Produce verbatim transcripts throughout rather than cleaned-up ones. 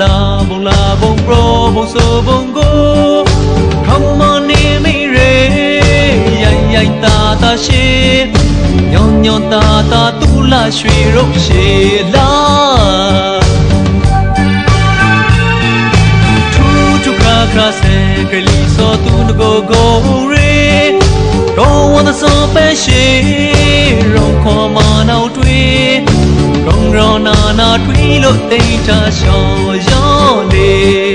la bong la bong pro bong so bong go. Come on name me re, yai yai ta ta she, nyon nyon ta ta tu la shui rok she la. Tu tu kra kra se keli so tu go go re. Don't want the so pe she, rong kwa ma nao tui. Rong rong na na tui lo tei cha shao yo le.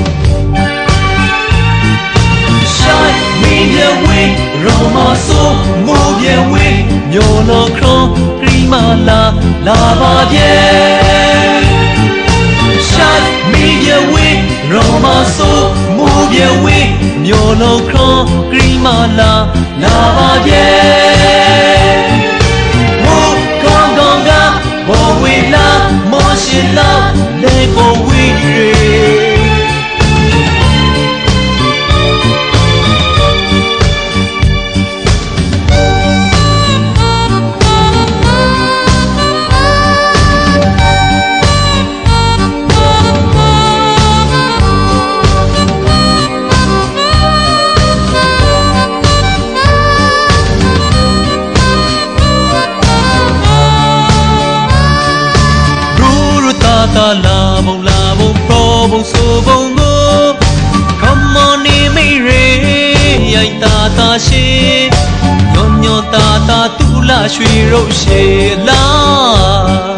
Shine me bien oui, Roma so mo bien oui, mio lo cron prima la la va bien. Shine me bien oui, Roma so mo bien oui, mio lo cron prima la la va bien. Mo con con ga, mo oui la, mo shi la, le go oui re. Ta la bong la bong pro bong so bong go. Come on ni me re, yai ta ta she, nyon nyon ta ta tu la shui ro she la.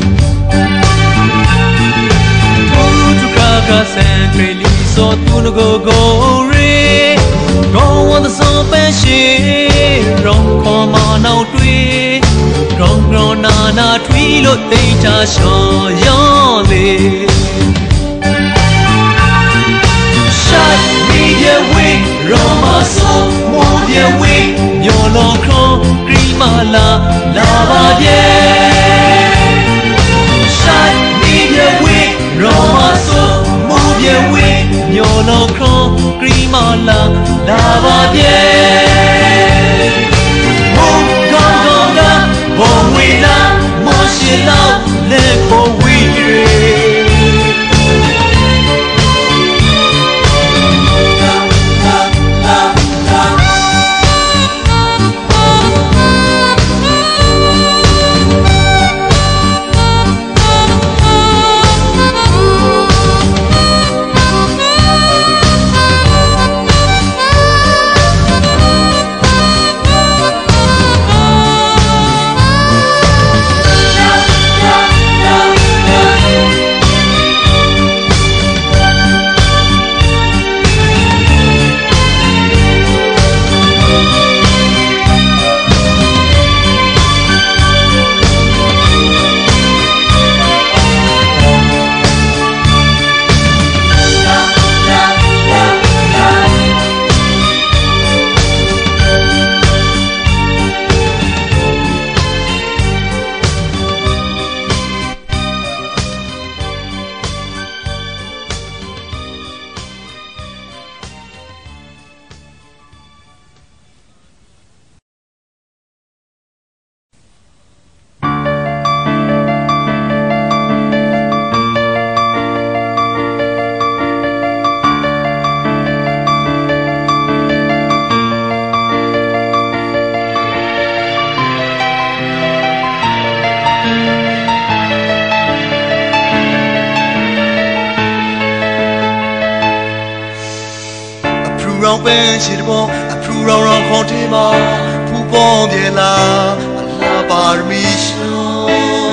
Tu tu ka ka san kreli so tu no go go re. Go on the so pe she, rong kwa ma nao tui. Rong rong na na tui lo tei cha shao yo le. Shine me bien oui, Roma so mo bien oui, mio lo cron prima la la va bien. Shine me bien oui, Roma so mo bien oui, mio lo cron prima la la va bien. Mo gong gong ga. Bon oui là, mon chien là, les bon oui. She bon, a plus rencontré ma pour bon bien là, la permission.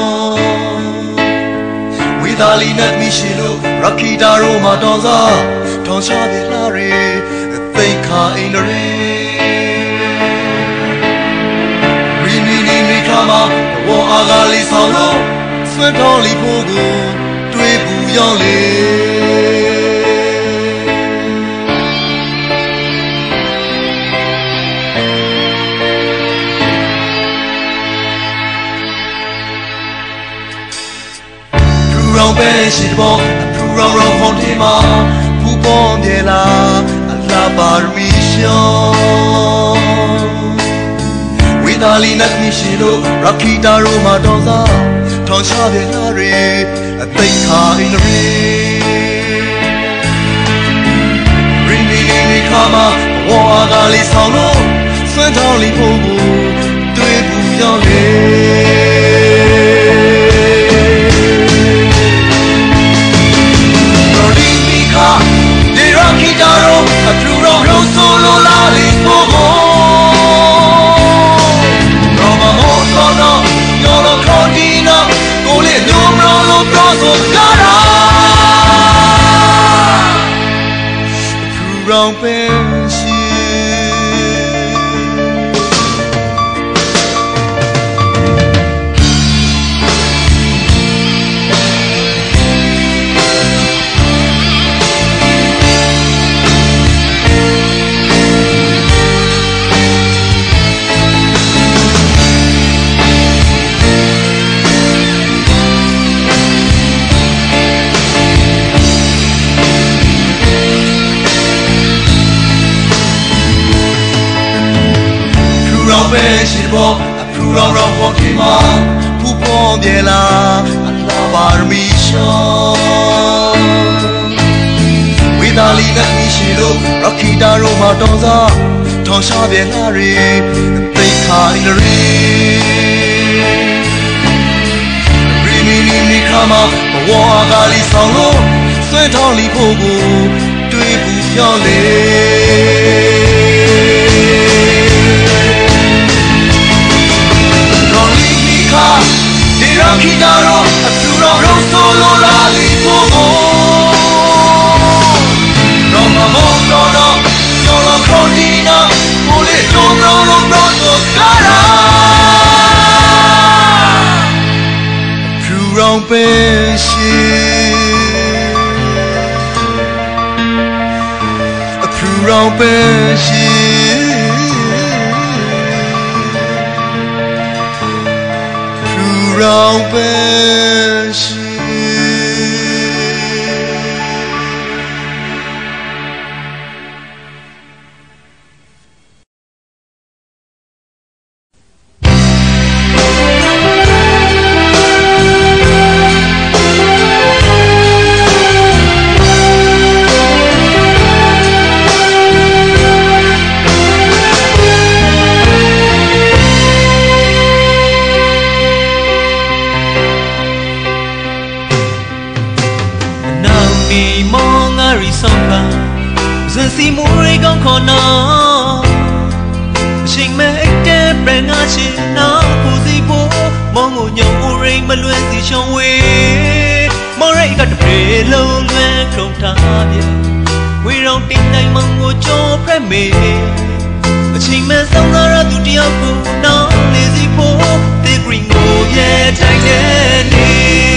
Oui, Dalina Michelo, Rocky Daro Madonza, ton chat de la rue, they can't in the rain. Rimini Mikama, Won Agali Solo, Sweat Only Pogo, Dwe Bouillon les. She bon, plus rencontré ma pour bon bien là, la permission. Oui, Dalina Michelo, Rocky Daro Madonza, ton chat de la rue, they can't in the rain. ကလေးဆောင်လို့စွန့်ထောင်းလေးဖို့ကိုတွေ့ဘူးရောက်လေတော်ဒီမီခါဒီရခီတာရောအထူရောရောဆိုလိုလာလေးဖို့ကိုရောမမောတော့တော့ရောတော့ခေါ်ဒီနော်ကိုလေးလုံးမလုံးလို့ပြောဆိုကြတာအထူရောပဲပဲရှိဘောအဖူရောင်ရောင်ပေါ်ဒီမှာဖူပေါ်ပြေလာအလာပါမီရှောဝိဒါလီနဲ့မီရှိလို့ရခီတာရောမှာတော်စားထောင်ရှားပြေလာရီသိခိုင်ရီရီမီနီမီခါမဘဝကလေးဆောင်လို့ဆွဲထောင်းလီဖို့ကိုတွေးဘူးပြောင်းလေဒီရခီတာရောအထူရောရောဆိုလိုလာလီဖို့ကိုရောမမောတော့တော့ရောလောခေါ်ဒီနာကိုလေးလုံးလုံးလုံးတော့ဆိုကြတာအထူရောပဲရှိအထူရောပဲရှိရောင်ပဲရှိစီမူရီကောင်းခေါ်နာအချိန်မဲ့အိတ်တဲ့ပြန်ငါချင်နာကိုစီဖို့မောင်ကိုညောင်ဦးရိမ်မလွဲစီချောင်းဝေးမော်ရိတ်ကတပြေလုံးလွဲခုံထားပြေဝေရောင်တင်တိုင်းမောင်ကိုကြောဖရက်မေအချိန်မဲ့ဆောင်လာရသူတယောက်ကိုနာလေစီဖို့တေဂရီကိုရဲ့ထိုင်တဲ့နေ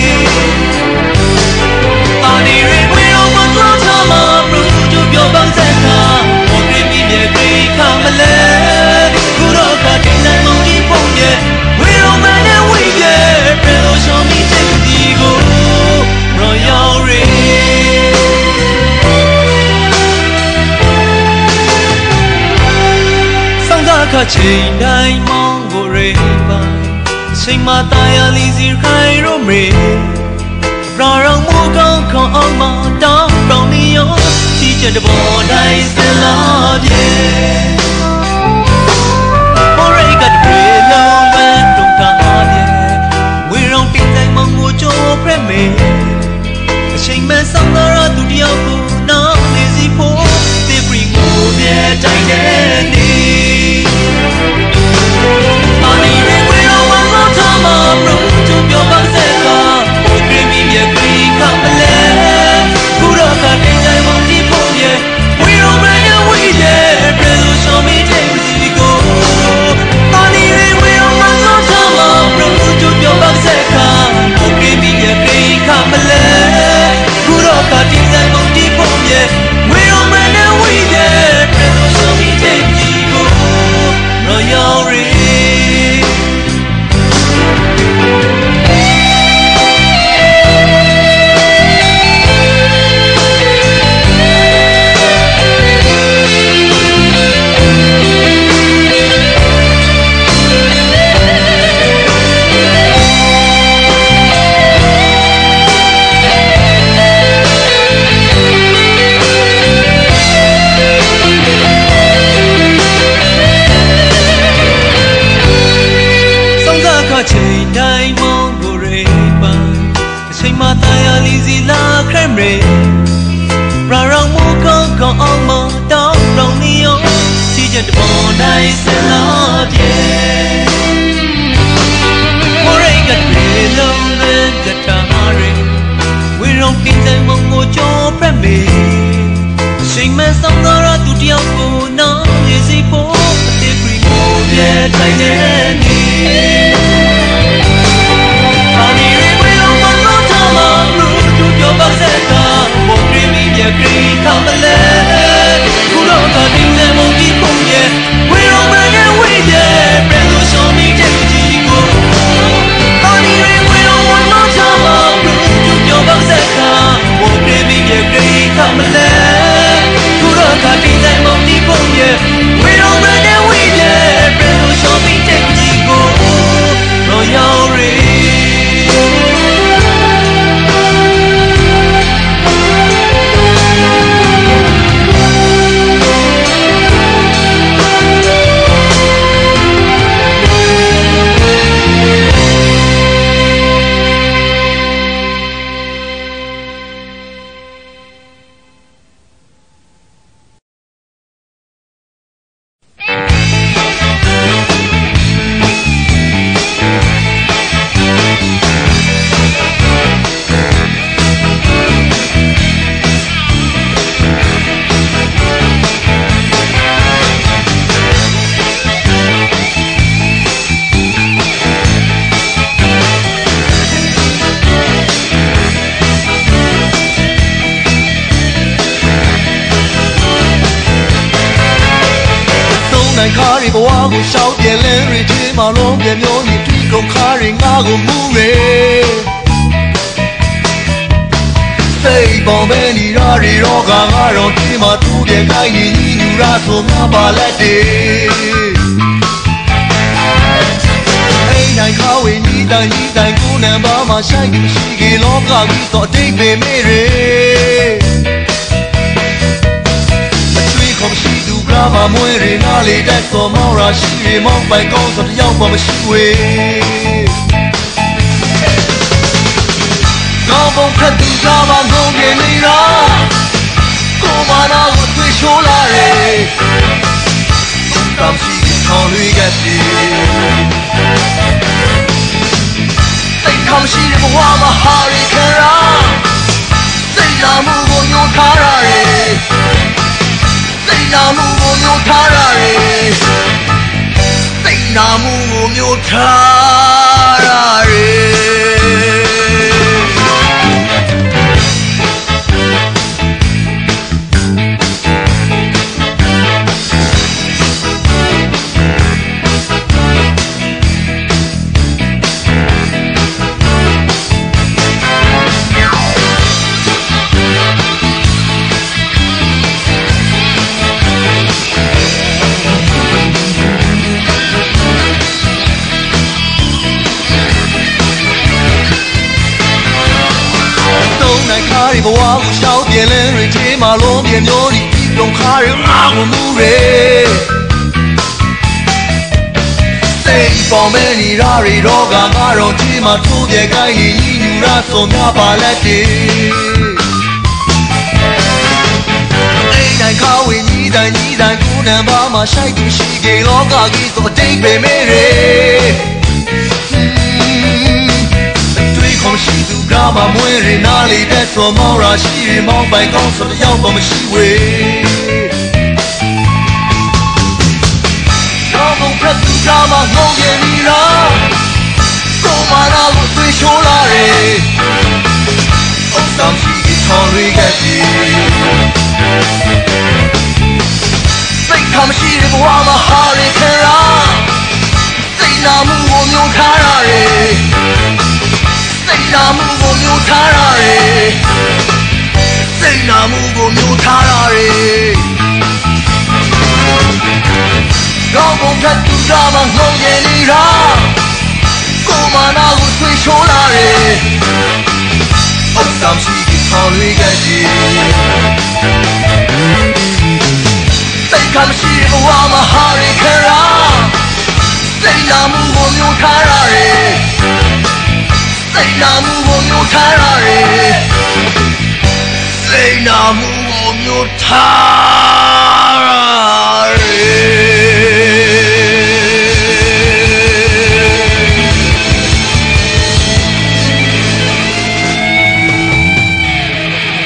အာနီရီဝေရောင်မတော်ထားမှာပြောပန်းစကားမော်ဂရီမီရဲ့ဂရီခမလဲခုတော့ကတင်နိုင်မောင်ကြီးပုံရဲ့ဝေရောမန်နဲ့ဝေရဲ့ပြေလို့ရှောင်းပြီးတဲ့ဒီကိုရောရောက်ရီဆောင်သာခချိန်တိုင်းမောင်ကိုရေပိုင်ချိန်မှတာယာလီစီခိုင်ရိုမေရာရောင်မူကောင်းခေါအောင်မတောင်းတောင်းနေရောချစ်တဲ့ဘောတိုင်းစလာပြေမော်ရိတ်ကတပြေလုံးဝတုံတာပြေဝေရောင်တင်တိုင်းမောင်ကိုကြောဖရက်မေအချိန်မဲ့ဆောင်လာရသူတယောက်ကိုနားနေစီဖို့တေပရီကိုပြေတိုင်းတဲ့နေအာနီရီဝေရောင်ဝမ်းမောထားမှာဘရုသူပြောပါစကားဘိုးကမီရဲ့ခရီးကမလဲခုတော့ကတင်တိုင်းမောင်ကြီးဖို့ရဲ့ဝေရောမန်ရဲ့ဝေရဲ့ပြေလို့ရှောင်းပြီးတဲ့စီကိုအာနီရီဝေရောမန်တော့ထားမှာဘရုသူပြောပါစကားဘိုးကမီရဲ့ခရီးကမလဲခုတော့ကတင်တိုင်းမောင်ကြီး梦我就不美，谁们送到了都掉过那也是不得归我别太难你，把你认为了我老他妈路都掉把塞他，我对你也给他们来，不让他定在梦的风夜，会让我人为的，别路上你这个结果，把你认为了我老他妈路都掉把塞他，我对你也给他们来，不让他定在梦的风夜，会让我人为的，别路上你这个结果，让要人。我我少点连瑞芝麻龙边苗你对口卡人啊个木嘞，谁帮别你让人让个啊让芝麻土点开你你牛拉索那把来的，哎难卡为你当你当姑娘把马晒进去给老个给做对北美人。那么每日哪里在做毛ราชีวิตมองไปก็สุดยอดกว่ามาชีวิตก็คงแค่ดูจามาโง่เกินนี่ละก็มาหน้าก็ช่วยโชว์ละเร่ตามชีวิตของลุยกันสิแต่คำชีวิตบอกว่ามาหาริแค่ละแต่ละมือก็โยนท่าละเร่စိတ်နာမှုကိုမျိုးထားရတယ်စိတ်နာမှုကိုမျိုးထားရတယ်ဘဝကိုရှောက်ပြင်းလင်းရသေးမှလုံးပြမျိုးဒီပြီးတော့ခါရငါ့ကိုမူရဲစိတ်ပေါ်မဲနေရရီတော့ကငါတော့ဒီမှာထိုးပြကိုင်းရင်ညူရဆုံးများပါလက်တည်းအိမ်တိုင်းခါဝင်ညီတိုင်းညီတိုင်းကိုနံပါတ်မှာရှိုက်သူရှိကြလောကကြီးဆိုအတိတ်ပဲမဲရဲရှိသူကမှမွေးရနာလီတဲ့ဆိုမောင်ရာရှိရမောင်ပိုင်ကောင်းဆိုတယောက်တော့မရှိဝေတော့ဘုံဖက်သူကမှငုံရနေလားကိုမနာကိုသွေးချိုးလာတယ်အုတ်ဆောင်ရှိကထော်ရီကစီစိတ်ခမရှိတဲ့ဘဝမှာဟာရခဲရာစိတ်နာမှုကိုမျိုးထားရတယ်စိတ်နာမှုကိုမျိုးထားရတယ်စိတ်နာမှုကိုမျိုးထားရတယ်တော့ဘုံထက်သူကမှငုံရနေတာကိုမနာကိုသွေးချိုးလာတယ်အုတ်ဆောင်ရှိကထော်ရီကစီစိတ်ခမရှိတဲ့ဘဝမှာဟာရခဲရာစိတ်နာမှုကိုမျိုးထားရတယ်စိတ်နာမှုကိုမျိုးထားရတယ်စိတ်နာမှုကိုမျိုးထားရတယ်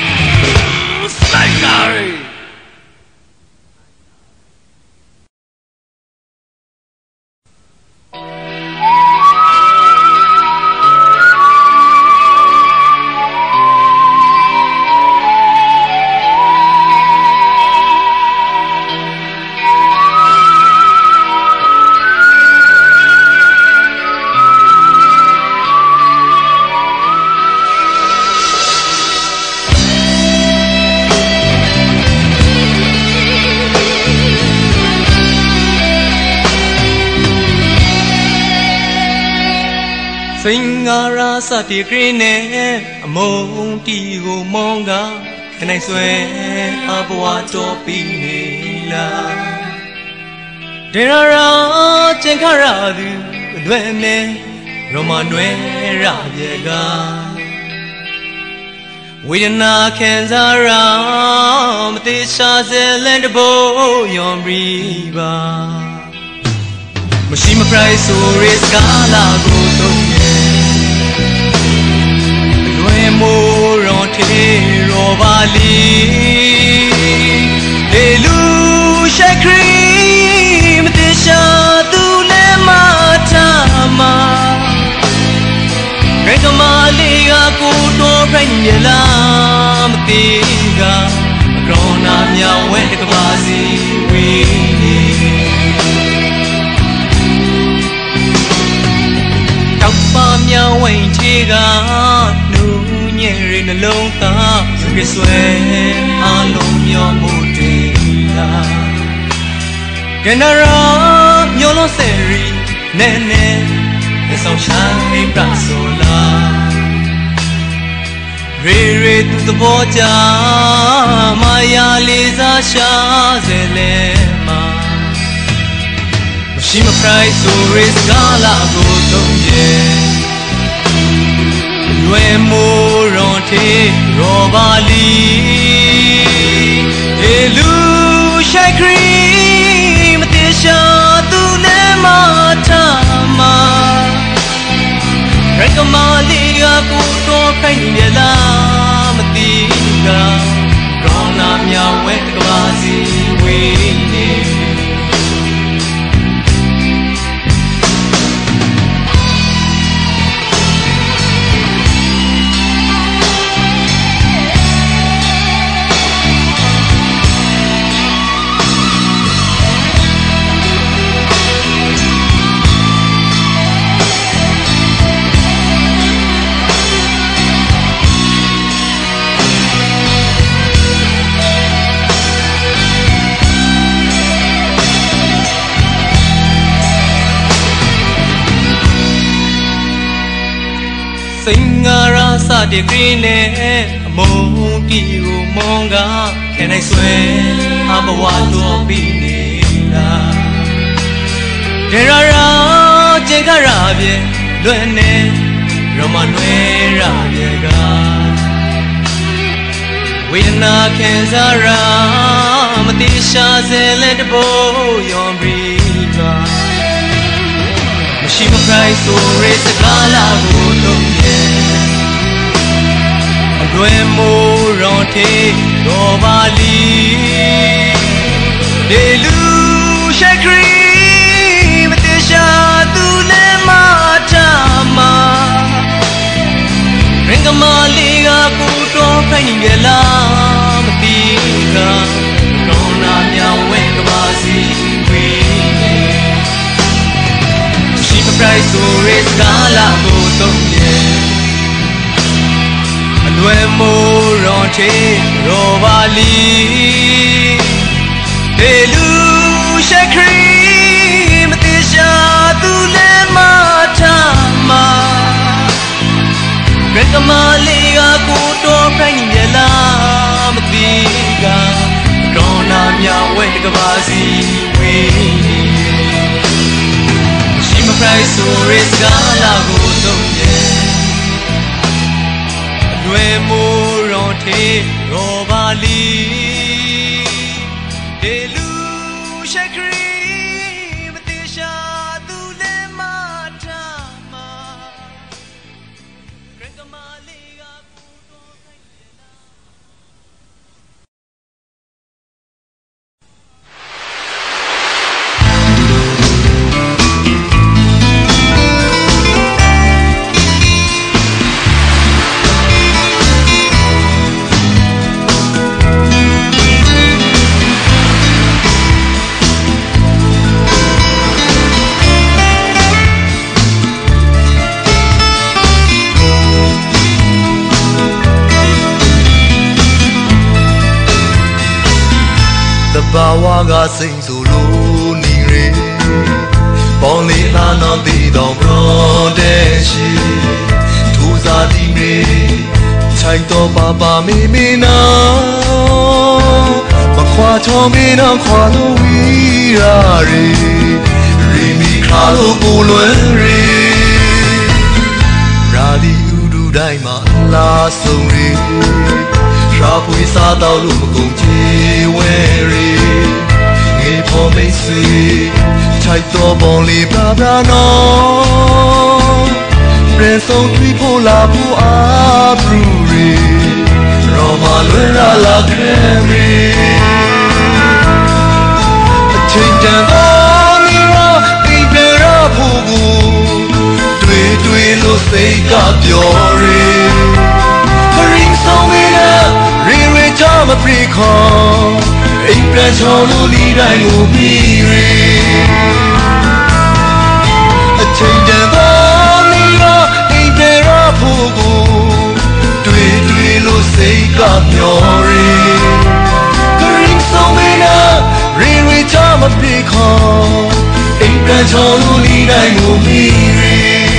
Singara sati krine among ti go monga kanai swe abwa topi nila derara chenkara du lwe me roma nwe ra yega Vedana kenzara mate sha zelen de bo yon riba Mashima price so risk ala go to Moron te robali Delu shakrim Tisha dule matama Rekamali aku to pranyela Matiga Krona mya wet kabasi wini Tapa mya wen chiga Nyeri na longta Yuke swe Along yo mutila Genara Yolo seri Nene Nesong shai prasola Re re tu the boja Maya liza sha zelema Mashima price so riskala go tonye Lue moron te robali Elu shakrim Tisha dule matama Rekamali aku to kanyela Matiga Krona mya wet kabasi wini Singara sati krine among ti go monga kanai swe abwa to binila derara chenkara bye lwe ne roma nwe ra yega Vedana kenzara mati sha zele de bo yon briga Mashima price so race kala go to Lue moron te robali Delu shakrim Tisha dule matama Rengamali aku to kanyela Matiga Krona mya wet kabasi wini Mashima price so race kala go to Lue moron te robali Delu shakrim Tisha dule matama Rekamali aku to pranyela Matiga Krona mya wet kabasi wini Shima price so risk ala go to Lue moron te robali Delu shakrim Tisha dule matama Rekamali aku to kanyela Bawaga sing solo ni re Pon li la no ti dong pro de shi me chai to papa me me na ma khwa cho me na khwa lo wi ra re re mi kha lo ko lwen re ra di u du dai ma la song re sha pui sa tao lu ma kong chi we re nge pho me sui chai to bon li bra bra no Ren song tui po la po a bru re Roma lue ra la kremri Ching chan o ni ra Ing pe ra po gu Tui tui lo say ka pyo re Ring song me na Ring re cha ma pri kong Ing pe cho lo li dai ngu mi re Ching chan o Say God glory Ring song me na Ring we cha ma pri kho Ing pra cho lu li dai ngu mi re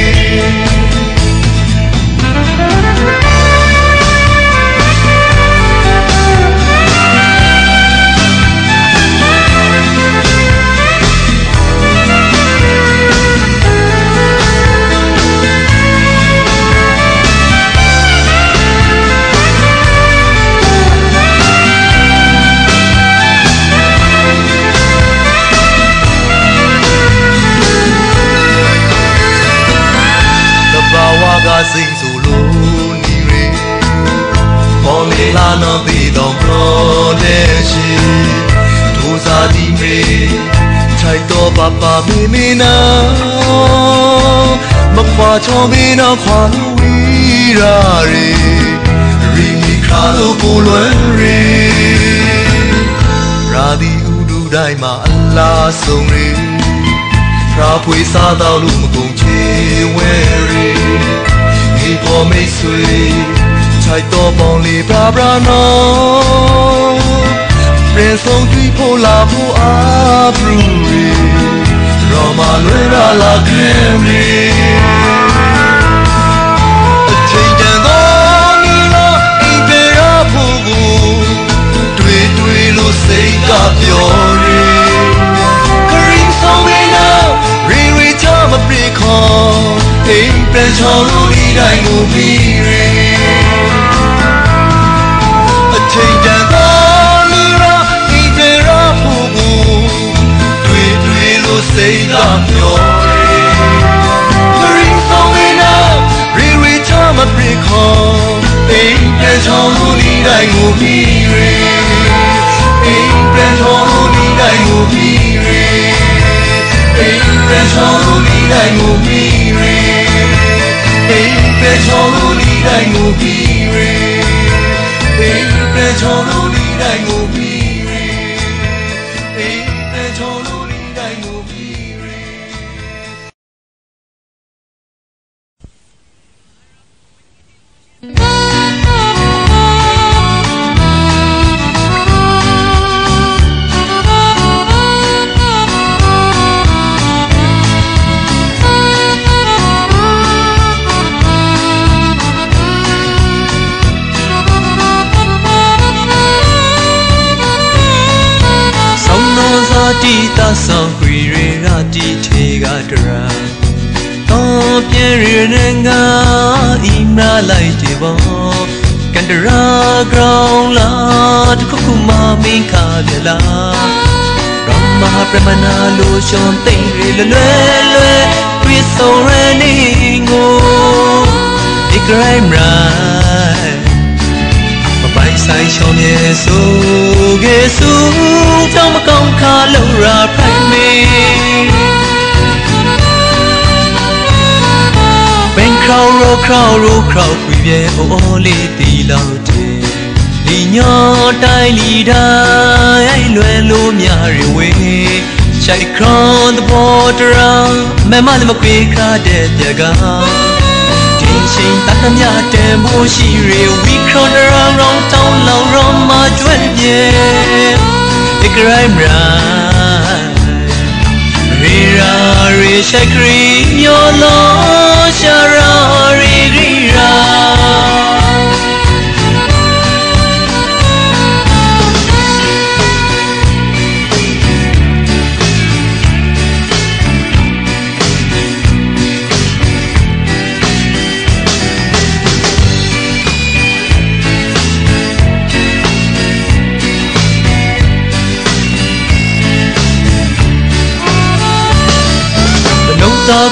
Sing solo ni re Bon le la no bi dong pro de shi Tu sa di me Chai to papa me me na Ma khwa cho me na khwa lu wi ra re Ri mi kha lo ko lwen re Ra di u du dai ma la song re Ra pui sa tao lu ma kong chi we re For me sweet, chai to bong li bra bra no. Ren song tui po la po a bru re, Roma lue ra la kremri. Ching chan do ni ra, ing pe ra po gu, tui tui lo say ka pyo re. Ring song me na, ring ring cha ma pri kho. Ing pe cho lu li dai ngu mi re Ching chan do ni ra Ing pe ra po gu Tui tui lo say ka pyo re Ring song me na Ring ring cha ma pri kho Ing pe cho lu li dai ngu mi re Ing pe cho lu li dai ngu mi re Ing pe cho lu li dai ngu mi re Ing pe cho lu li dai ngu mi re Ing pe cho lu li dai ngu mi re Ing pe cho lu li dai ngu mi re Ti ta sang hui re ra ti the ga dra To pien re ne nga im ra lai che bo Kan dra ground la tu khu khu ma min kha de la Rama pramana lo shon tai re le le le Twi so re ni ngo Ikrai rai Bai sai cho mie su ge su trong ma kong kha lo ra phai me Ben crow ro crow ro crow quy bie o o le ti lao te Li nyo tai li dai ai lue lo mya re we Chai crown the border me ma le ma kwe kha de pya ga Sing ta kam ya tem bo shi re we crown around round town long round ma jwen ye the crime right re ra re shakri yo lo shara re re ra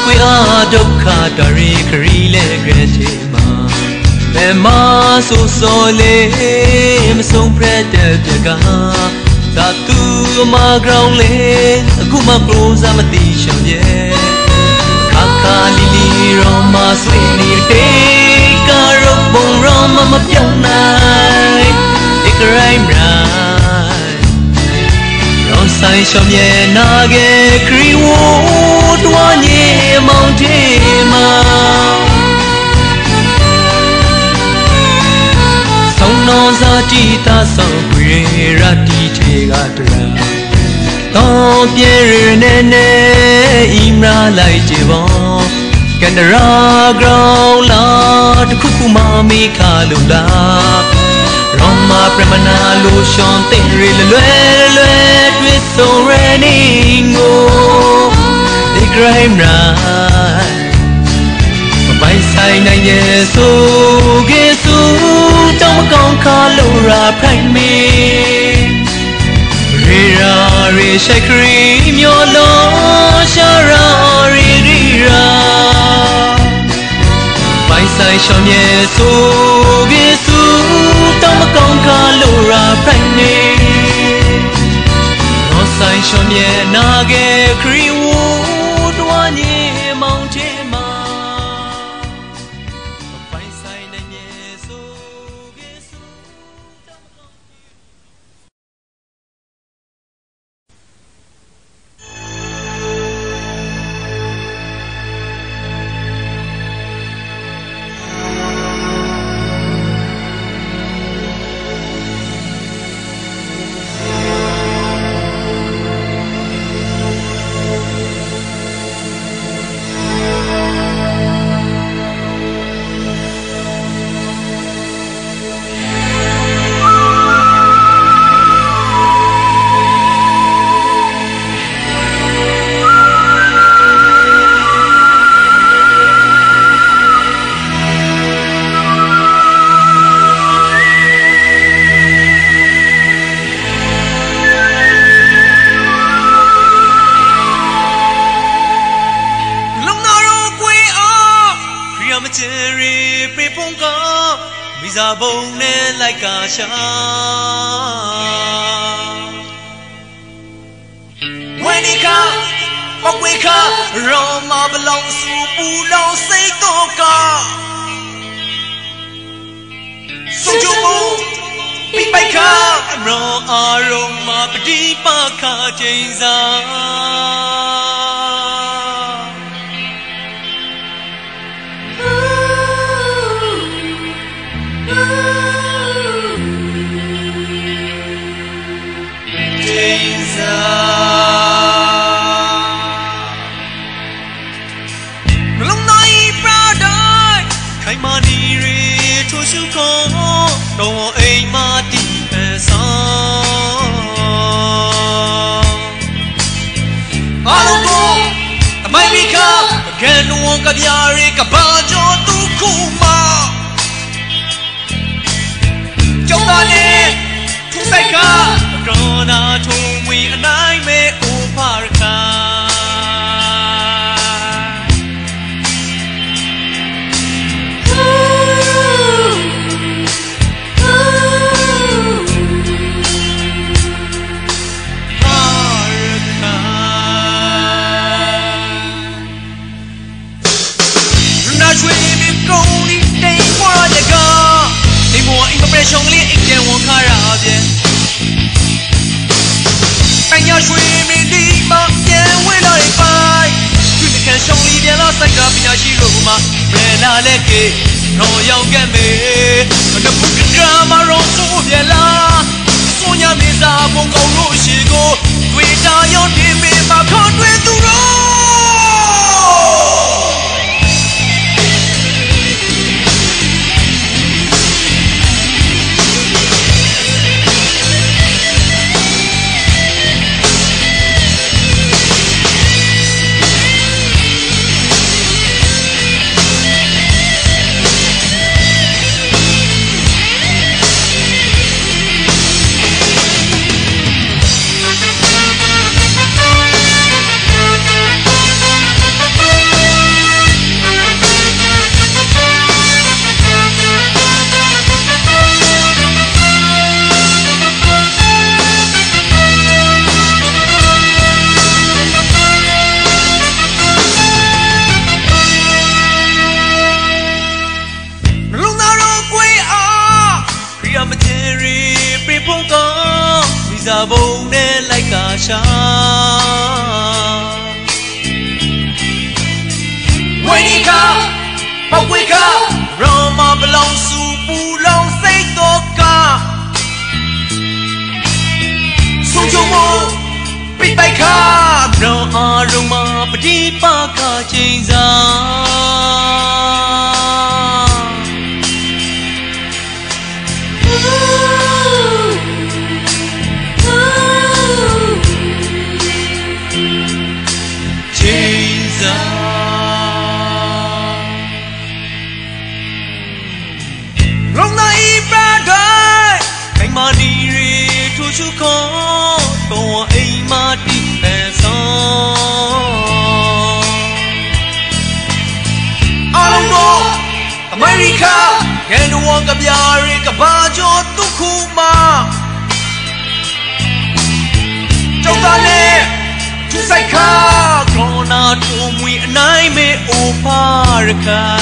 ကွေအားဒုက္ခတရီခရီးလဲကြဲချေမှာဘယ်မှာဆိုစောလေးမဆုံးဖက်တဲ့ပြကသာသူအမကောင်လေးအခုမှကရိုးစားမသိရှောင်ရဲ့ခါခါလီလီရောမဆွေနေတဲ့ကာရောပုံရောမမပြောင်းနိုင်ဒီကရိုင်းရိုင်းရောဆိုင်ရှောင်ရဲ့နာခဲ့ခရီးဝတွားညေမောင်တေမာဆုံးတော်စာတီတာဆောင်ခွေရတီထေကတရာတော့ပြေရနေနေဣမရာလိုက်ကြပါကန်ဒရာဂရောင်းလာတခုခုမမေခါလို့လားရောမပရမနာလိုရှောင်းတဲ့ရလွယ်လွယ်တွေ့ဆုံရနေကိုဒီဂရိုင်းရာမပိုင်ဆိုင်နိုင်ရဲ့ဆိုကေစုတောင်းမကောင်းခါလို့ရာဖိုင်မီရေရာရေရှိခရီမျောလို့ရှာရာရီရီရာပိုင်ဆိုင်ရှောင်းရဲ့ဆိုကေစုတောင်းမကောင်းခါလို့ရာဖိုင်မီရောဆိုင်ရှောင်းရဲ့နာခဲ့ခရီဝတွားညေမောင်တေမာဇာဘုံနဲ့လိုက်ကရှာဝဲနီခါပကွေခါရောမဘလောင်စုပူလောင်စိတ်တော့ကစုံကြမပိပိုက်ခါရောအာရောမပတိပါခါချိန်စာတော့အိမ်မတီးပဲဆောင်အားလုံးကိုအမိုင်းမိခအကန်ဝန်ကပြားရီကဘာကျော်သူခုမကျောင်းသားနဲ့ထုံးဆိုင်ခကောနာထုံးဝီအနိုင်မဲ့အိုပါရခါရှုံးလေးအိမ်ပြန်ဝန်ခါရပြန်ပညာရွှေမင်းဒီမှာပြန်ဝင်လာတဲ့ပိုင်းသူတကန်ရှုံးလေးပြန်လာစိုက်ကပညာရှိလို့မှဘယ်လာလဲကေတော့ရောက်ခဲ့မေတပူကကမာရောဆိုပြန်လာဆိုညာမေစာဘုံကောင်လို့ရှိကိုတွေ့တာရောက်ဒီမေမှာခေါ်တွေ့သူရောရှာဝိနိကပောက်ကွေကရောမဘလောင်စုပူလောင်စိတ်တော့ကဆုံးချုံမပိပိုက်ခါရောအာရုံမပတိပါကချိန်စာchú con có ai mà đi về sau Alo đó America nghe nó uống cà bia rồi cà ba cho tu khu mà trong ta nè chú say khá còn na tu mui nai me o parka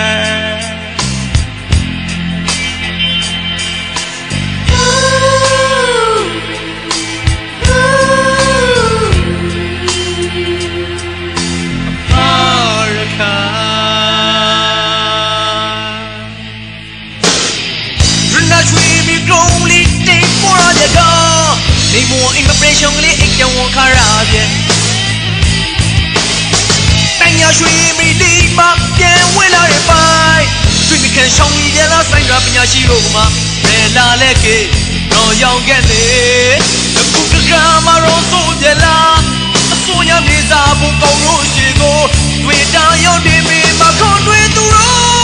Ni mua immigration li ik yang wong karabie Tang ya shui mi di ma pian wei la ye bai Dui mi kan shong yi ya la sai ra panya chi lo ma Me la le ke no yong get le De ku ka ka ma ro so ye la A so ya mi za bu kong ro shi go Dui da yong di mi ma kon dui tu ro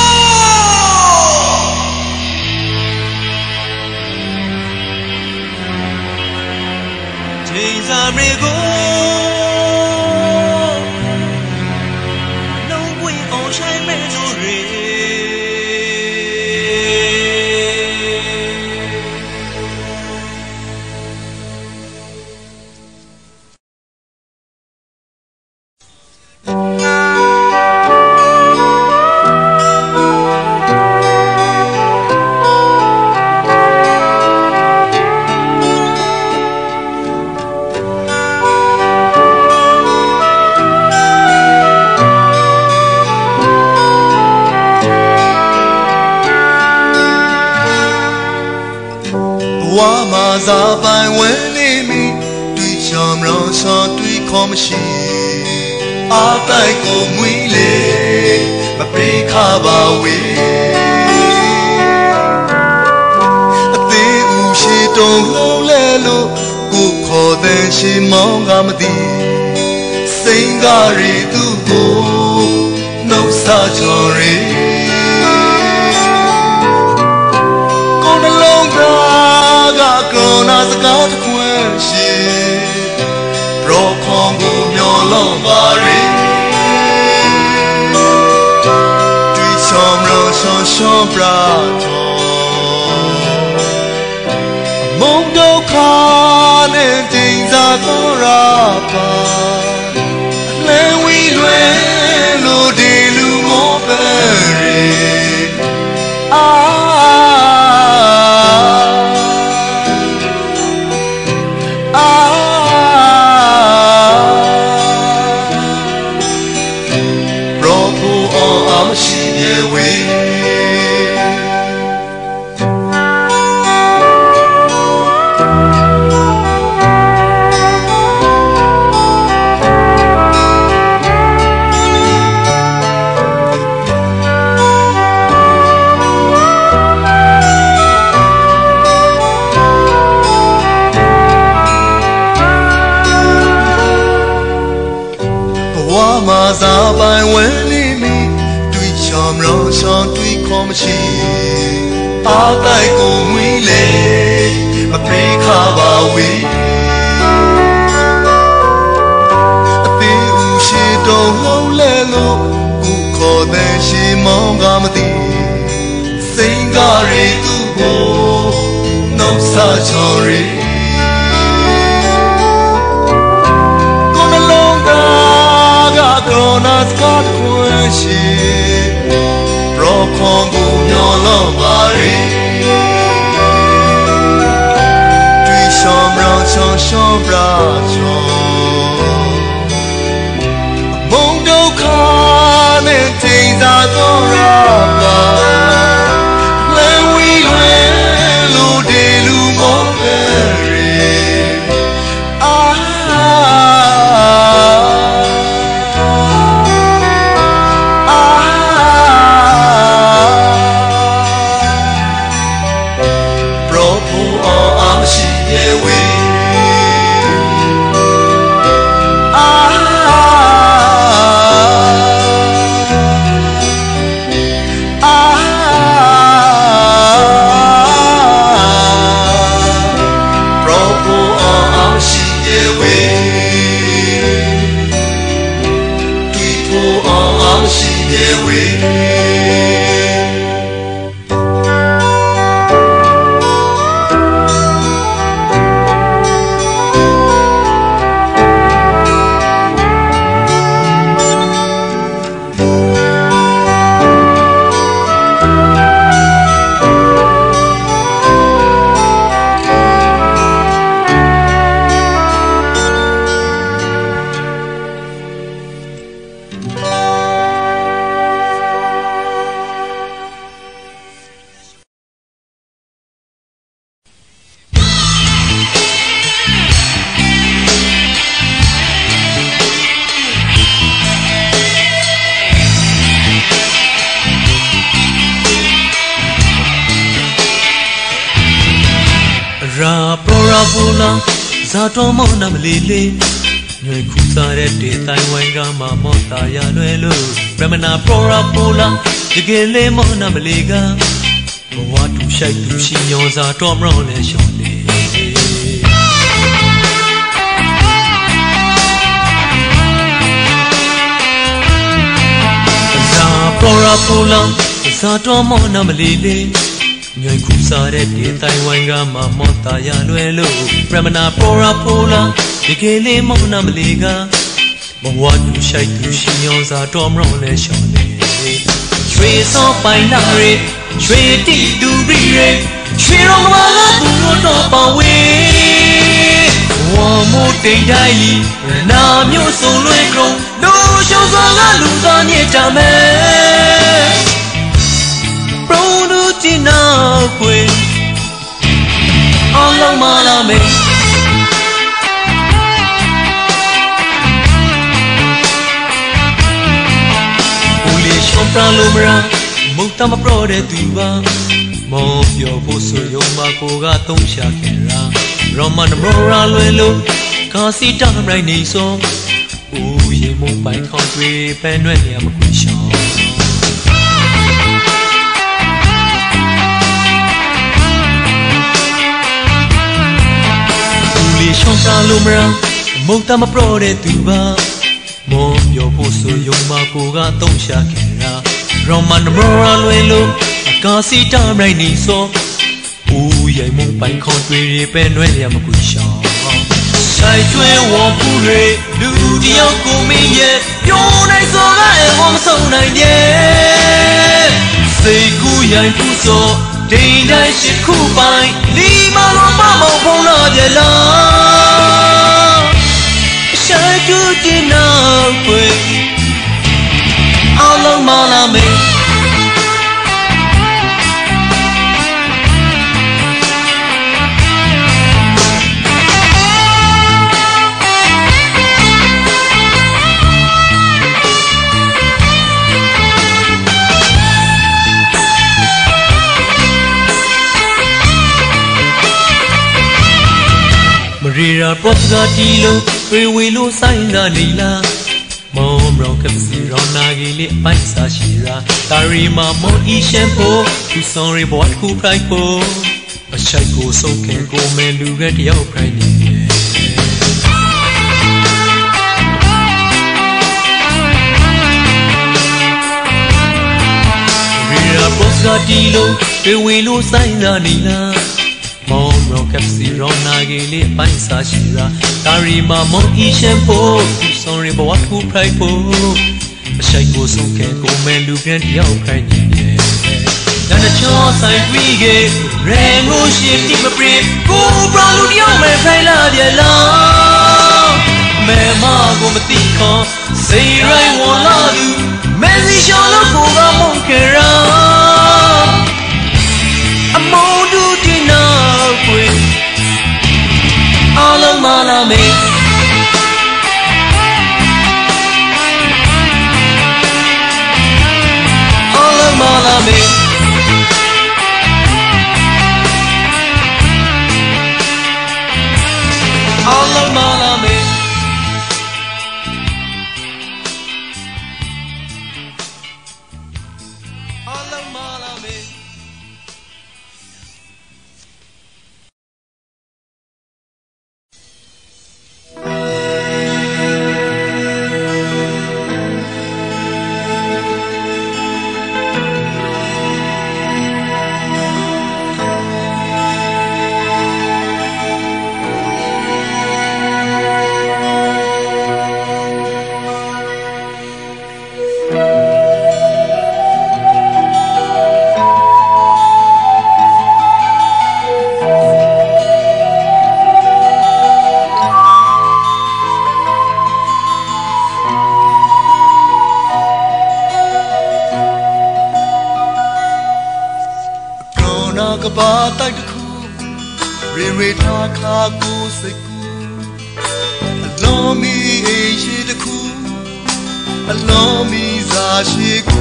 Days are go No way on shine me to Za bai wen ni mi tui chom ro so tui khom shi a tai ko mui le ma pe kha ba we a te u shi tong lo le lo ku kho den shi mong ga ma ti sing ga ri tu ko no sa chon ri ko na long ga Corona sa kat kwen shi Pro kongo myon long bari Tui chom ro shon shon pra chon Mong do ka nen ting za kon ra pa Len wi luen lo de lu mo peri Ah Za bai wen ni mi tui chom ro shon tui khom chi a tai ko mui le ma pe kha ba we a te u shi dong lo le lo ku kho den shi mong ga ma ti sing ga ri tu ko no sa chon ri Corona skat kwen shi Pro kongo myon long bari Tui shom ro chon ရှော့ပရာချောမုံဒုက္ခနဲ့ချိန်သာသောရပါလဲဝီလွယ်လူတေလူမောပဲအာပရောဖိုအောင်ရှိရဲ့ဝေရာပရောရာပူလာဇာတော်မောင်းနမလေးလေးညွေခုစားတဲ့တေတိုင်ဝိုင်းကမှမောတာရလွယ်လို့ဗြဟ္မနာပရောရာပူလာတကယ်လေးမောင်းနမလေးကဘဝတူရှိုက်သူရှိညောဇာတော်မရောလဲရှော်လေးဇာပရောရာပူလာဇာတော်မောင်းနမလေးလေးညွေခုစားတဲ့တေတိုင်ဝိုင်းကမှမောတာရလွယ်လို့ဗြဟ္မနာပရောရာပူလာတကယ်လေးမောင်းနမလေးကဘဝတူရှိုက်သူရှိညောဇာတော်မရောလဲရှော်လေးရွှေစောပိုင်လာရဲရွှေတိတူရီရဲရွှေရောမလာသူတို့တော့ပဝေးဝမိုးတိမ်တိုင်းနာမျိုးစုံလွဲကုန်လူရှုံးစွာကလူသားညစ်ကြမယ်ပရုံလူကျင်နာခွေအောင်လုံးမလာမေဦးလေးရှော့ပရာလိုမရာမုတ်တမပရောတဲ့သူပါမောပြောဖို့ဆိုယုံမကိုကသုံးရှာခဲ့ရာရောမန်မရာလွယ်လို့ကာစီတမ်းရိုင်းနေစောဦးရင်မပိုင်ခေါ်တွေပဲနှွဲ့ရမကွရှောင်းဦးလေးရှော့ပရာလိုမရာမုတ်တမပရောတဲ့သူပါမောပြောဖို့ဆိုယုံမကိုကသုံးရှာခဲ့ရာရောမန်မရာလွယ်လို့ကာစီတမ်းရိုင်းနေစောဦးရင်မပိုင်ခေါ်တွေပဲနှွဲ့ရမကွရှောင်းဆိုင်ကျွဲဝေါ်ပူတွေလူတယောက်ကိုမင်းရဲ့ပြိုးနိုင်စောကအဲဝမဆုံးနိုင်ရဲ့စိတ်ကူးရိုင်ပူစောဒိန်တိုင်းရှိခုပိုင်လီမလောမမောဖုံးလာပြလားဆိုင်ကူးတင်နာခွေအောင်လုံးမလာမေရီရာပရော့ဂါတီလိုဝေဝေလိုဆိုင်သာနေလားမောမရောကပ်စီရောနာဂီလေးပိုက်စားရှိရာတာရီမာမော်အီရှမ်ပိုသူဆောင်ရီဘော့ခုပရိုက်ပိုအချိုက်ကိုစုံခဲကိုမဲလူကတယောက်ဖိုင်နေရီရာပရော့ဂါတီလိုဝေဝေလိုဆိုင်သာနေလားမောင်ရောကပ်စီရောနာဂီလေးပိုင်စားရှိရာတာရီမာမော်အီရှမ်ပိုသူဆောင်ရီဘော့ခုပရိုက်ပိုအချိုက်ကိုစုံခဲကိုမဲလူကတယောက်ဖိုင်နေနာနချောဆိုင်ပြီးကရေငိုရှိတိမပရင်ကိုဘရာလူတယောက်မဲဖိုင်လာပြလား con say right won't love you Messi show lo ko ga mon kera amondu dina kwe all of my love all of my love all of my love all of my loveကဘာတိုက်တစ်ခုရေရေထားခါကိုစိတ်ကူအလုံးမီအိမ်ရှိတစ်ခုအလုံးမီစားရှိကူ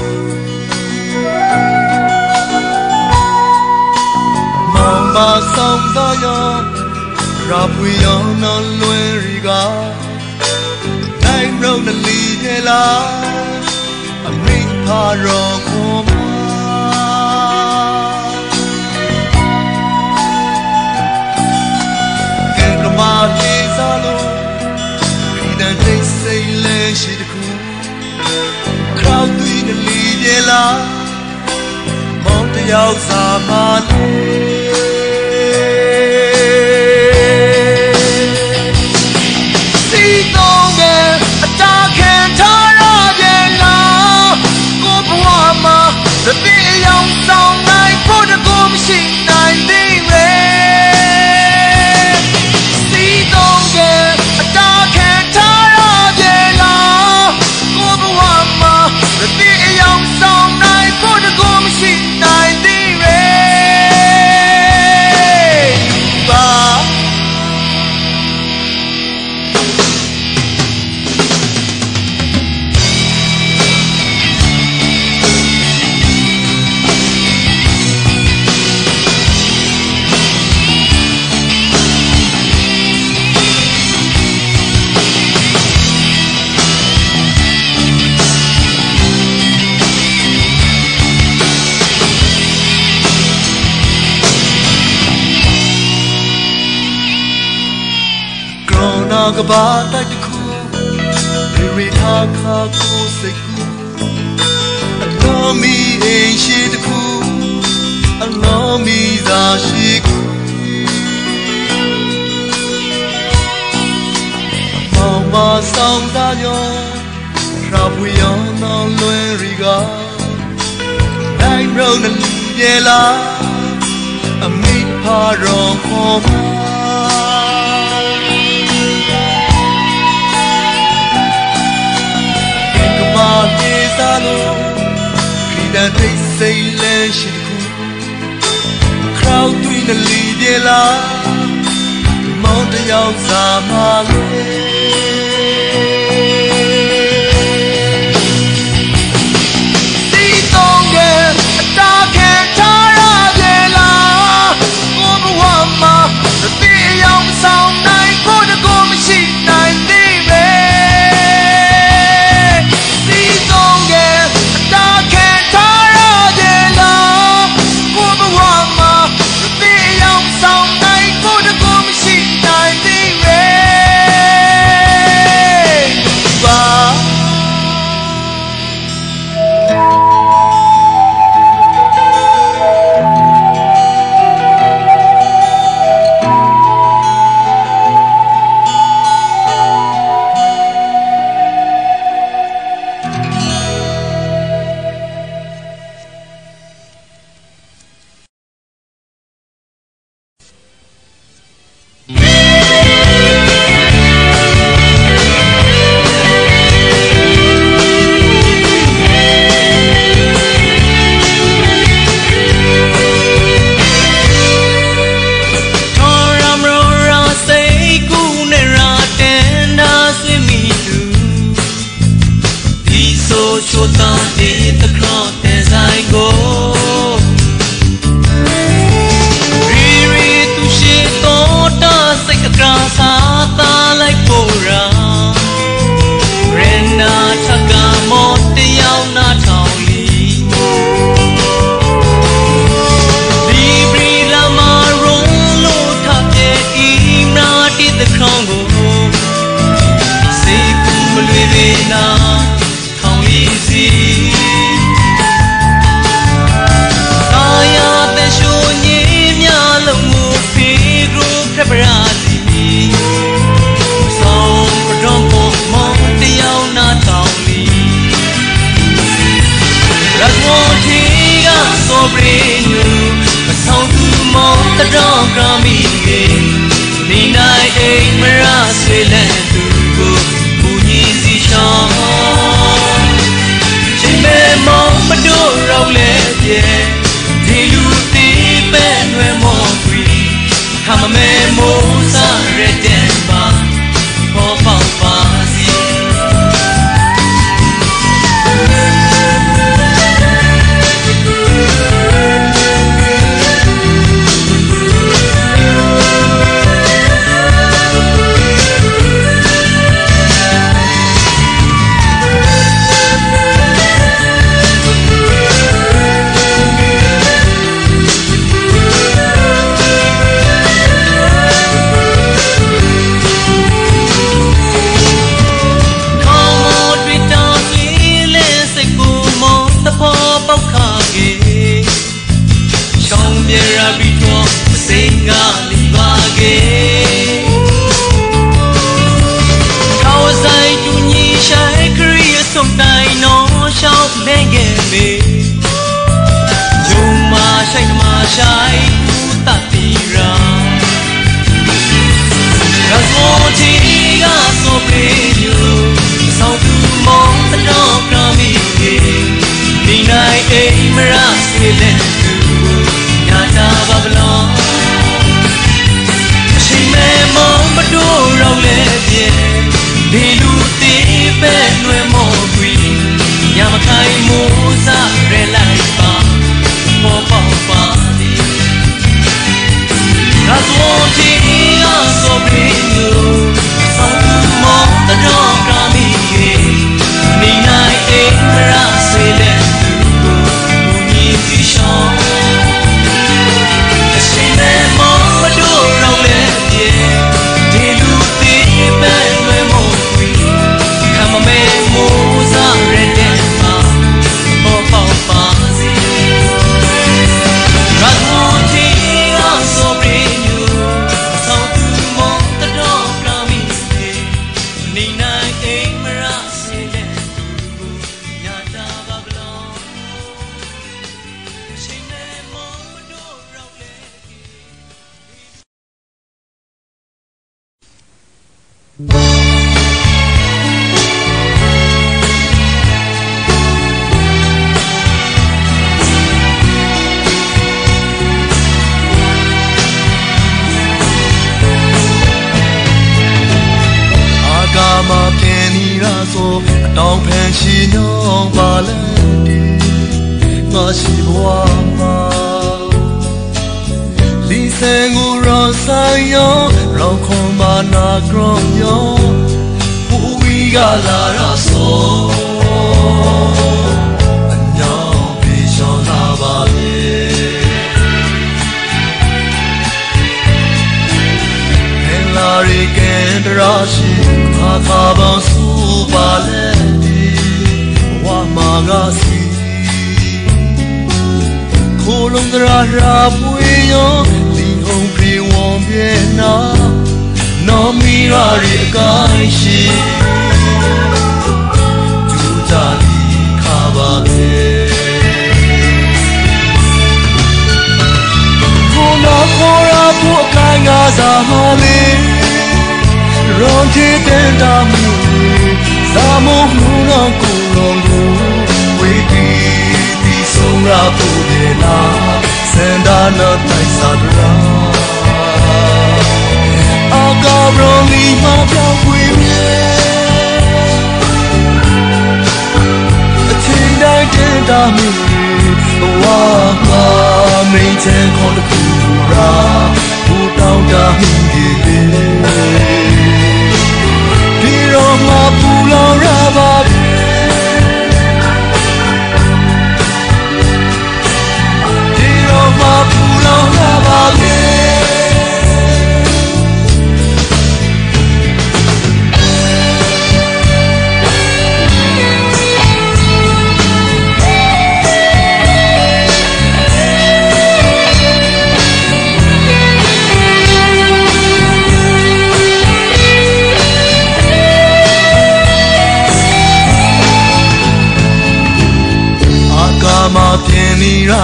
မောင်မဆောင်သားရောရာပွေရောင်းနော်လွင်ရီကနိုင်ရုံးလီထဲလာအမိဖာရောခေါ်မာပြေစားလို့ခိတန်တိတ်စိတ်လဲရှိတခုခရောက်သွေးနလီပြေလာမောင်တယောက်စာမလေးစီသုံးကအတားခံထားရပြေလာကိုဘဝမှာသတိအယောင်ဆောင်နိုင်ဖို့တကူမရှိနိုင်သေးပဲကဘာတိုက်တစ်ခုရေရေထားခါကိုစိတ်ကူအလုံးမီအိမ်ရှိတစ်ခုအလုံးမီသာရှိကူမောင်မဆောင်သားရောရာပွေရောင်းနော်လွင်ရီကနိုင်ရုံးနဲ့ပြေလာအမိဖာရောခေါ်မာပြေစားလို့ခိတန်တိတ်စိတ်လဲရှိတခုခရောက်သွေးနလီပြေလာမောင်တယောက်စာမလေးစီသုံးကအတားခံထားရပြေလာကိုဘဝမှာသတိအယောင်ဆောင်နိုင်ဖို့တကူမရှိနိုင်သေးပဲ Hey the Congo say Mulwina how easy Aya the show ni mya lo mu phi gro preparati Song prodom ko mo tiyaw na taw li Rasmo thi ga so bring you Sao tu mo ta dong krami ge ni nai ai mara se le tu ko bu ni si chong Chin me mo ma do rao le pie Di lu ti pe nwe mo kwi Ha ma me mo sa re den ba Ho pa pa si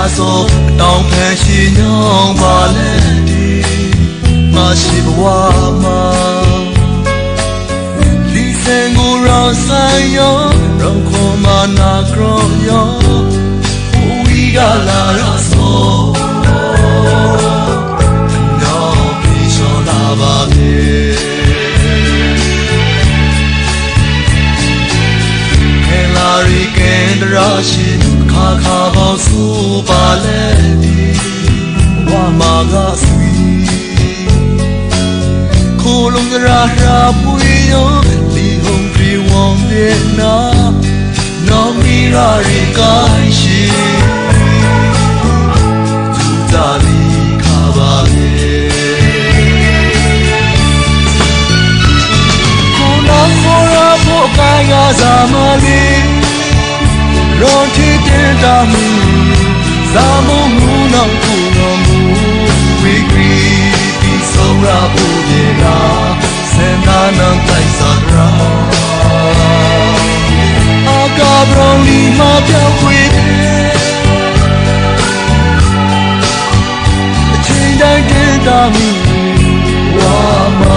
so Don't pension young ballet Mashibawama Listen go round sayo Rankoma na kroyo We got la raso No pisho la bade Kelari kendrashi Kaka bao baledi Wamaga Kolong rara puyo Li hong pri wong na No mirari kaishi Tutali kabale Kona mora po kaya zamali Ronti tentamu Samo muna kunamu We greedy Sora budera Senana kaisakra Agabro lima piawite Chinda tentamu Wama